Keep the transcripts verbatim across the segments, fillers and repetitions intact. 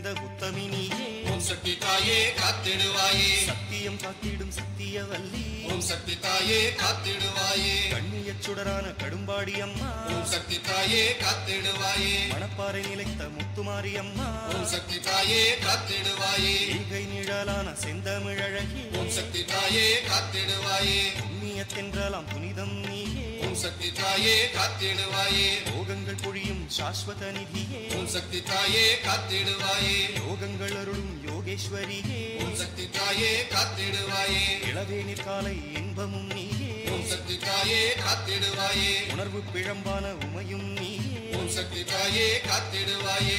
நிறைந்த உத்தமினியே ஓம் சக்தி தாயே காத்திடுவாயே சத்தியம் காத்திடும் சத்தியவல்லி ஓம் சக்தி தாயே காத்திடுவாயே கண்ணியச் சுடரான கடும்பாடி அம்மா ஓம் சக்தி தாயே காத்திடுவாயே மணப்பாறை நிலைத்த முத்துமாரி அம்மா ஓம் சக்தி தாயே காத்திடுவாயே ஈகை நிழலான செந்தமிழழகி ஓம் சக்தி தாயே காத்திடுவாயே புண்ணியத்தென்றாலாம் புனிதம் நீயே ஓம் சக்தி தாயே காத்திடுவாயே யோகங்கள் பொழியும் சாஸ்வத நிதியே ஓம் சக்தி தாயே காத்திடுவாயே யோகங்கள் அருளும் யோகேஸ்வரியே ஓம் சக்தி தாயே காத்திடுவாயே இளவேனிற் காலை இன்பமும் நீயே ஓம் சக்தி தாயே காத்திடுவாயே உணர்வு பிழம்பான உமையும் நீயே ஓம் சக்தி தாயே காத்திடுவாயே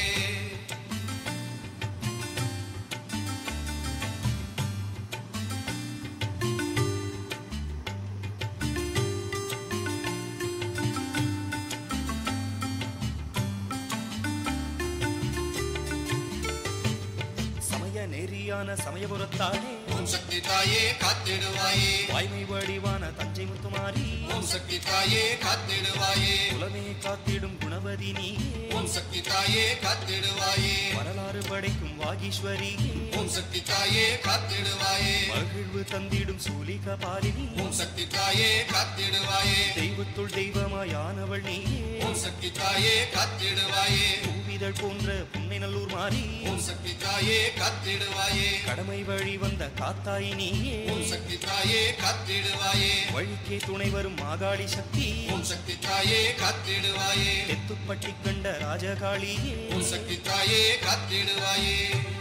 நெறியான சமயபுரத்தாளே ஓம் சக்தி தாயே காத்திடுவாயே வாய்மை வடிவான தஞ்சை முத்துமாரி ஓம் சக்தி தாயே காத்திடுவாயே குலமே காத்திடும் குணவதி நீயே ஓம் சக்தி தாயே காத்திடுவாயே வரலாறு படைக்கும் வாகீஸ்வரியே ஓம் சக்தி தாயே காத்திடுவாயே மகிழ்வு தந்திடும் சூலிக பாலினி ஓம் சக்தி தாயே காத்திடுவாயே தெய்வத்துள் தெய்வமாயானவள் நீயே ஓம் சக்தி தாயே காத்திடுவாயே பூவிதழ் போன்ற புன்னை நல்லூர் மாறி ஓம் சக்தி தாயே காத்திடுவாயே கடமை வழி வந்த காத்தாய் நீயே ஓம் சக்தி தாயே காத்திடுவாயே வழிக்கே துணை வரும் மாகாளி சக்தி ஓம் சக்தி தாயே காத்திடுவாயே தெத்துப்பட்டி கண்ட ராஜகாளியே ஓம் சக்தி தாயே காத்திடுவாயே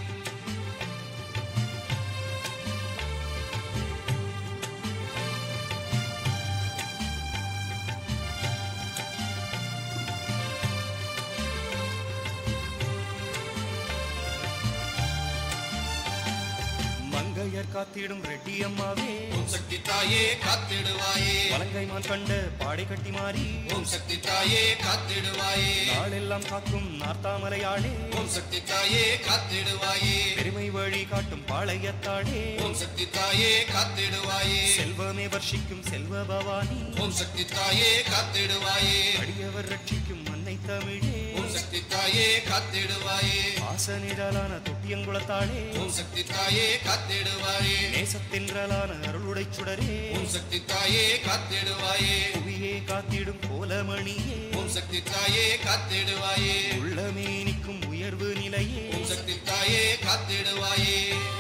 மங்கையர் காத்திடும் ரெட்டி அம்மாவே ஓம் சக்தி தாயே காத்திடுவாயே வலங்கைமான் கண்ட பாடை கட்டி மாறி ஓம் சக்தி தாயே காத்திடுவாயே நாளெல்லாம் காக்கும் நார்த்தாமலையாளே ஓம் சக்தி தாயே காத்திடுவாயே பெருமை வழி காட்டும் பாளையத்தாளே ஓம் சக்தி தாயே காத்திடுவாயே செல்வமே வர்ஷிக்கும் செல்வ பவானி ஓம் சக்தி தாயே காத்திடுவாயே அடியவர் ரட்சிக்கும் மன்னை தமிழே ஓம் சக்தி தாயே காத்திடுவாயே ஆசனிடலான தொட்டியங்குளத்தாளே ஓம் சக்தி தாயே காத்திடுவாயே நேசத்தென்றலான அருளுடை சுடரே ஓம் சக்தி தாயே காத்திடுவாயே புவியே காத்திடும் கோலமணியே ஓம் சக்தி தாயே காத்திடுவாயே உள்ளமே நிற்கும் உயர்வு நிலையே ஓம் சக்தி தாயே காத்திடுவாயே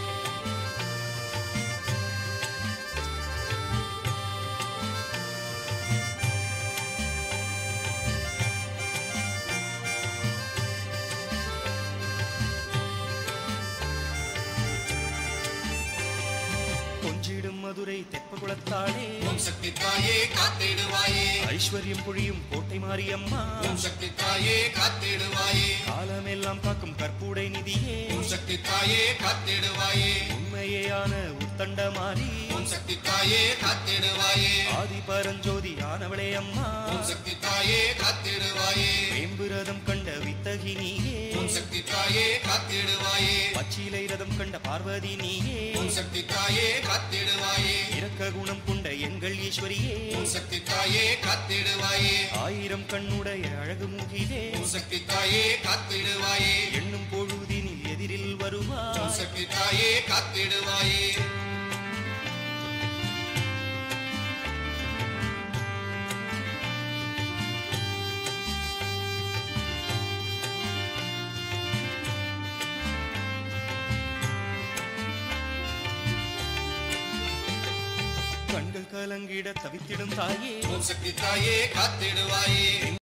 கொஞ்சிடும் மதுரை தெப்பகுளத்தாளே ஓம் சக்தி தாயே காத்திடுவாயே ஐஸ்வர்யம் பொழியும் கோட்டை மாரியம்மா ஓம் சக்தி தாயே காத்திடுவாயே காலமெல்லாம் காக்கும் கற்புடை நிதியே ஓம் சக்தி தாயே காத்திடுவாயே உண்மையான உத்தண்ட மாறி ஓம் சக்தி தாயே காத்திடுவாயே ஆதி பரஞ்சோதி ஆனவளே அம்மா ஓம் சக்தி தாயே காத்திடுவாயே வேம்புரதம் கண்ட வித்தகி நீயே ஓம் சக்தி தாயே காத்திடுவாயே பச்சிலை ரதம் கண்ட பார்வதி நீயே ஓம் சக்தி தாயே காத்திடுவாயே இரக்க குணம் கொண்ட எங்கள் ஈஸ்வரியே ஓம் சக்தி தாயே காத்திடுவாயே ஆயிரம் கண்ணுடைய அழகு முகிலே ஓம் சக்தி தாயே காத்திடுவாயே எண்ணும் பொழுதினில் எதிரில் வருவா ஓம் சக்தி தாயே காத்திடுவாயே கண்கள் கலங்கிட தவித்திடும் தாயே ஓம் சக்தி தாயே காத்திடுவாயே